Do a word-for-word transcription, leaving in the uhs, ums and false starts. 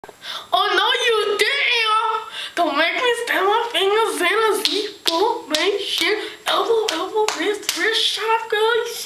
Oh no you didn't! Don't make me snap my fingers in a Z formation. Elbow, elbow, wrist, wrist shot, girl.